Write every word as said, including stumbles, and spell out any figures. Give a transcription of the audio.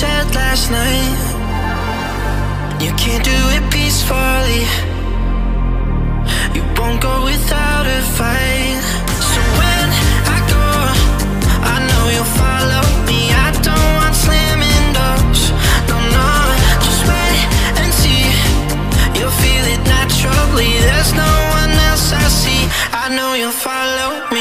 said last night. You can't do it peacefully. You won't go without a fight. So when I go, I know you'll follow me. I don't want slamming doors. No, no, just wait and see. You'll feel it naturally. There's no one else I see. I know you'll follow me.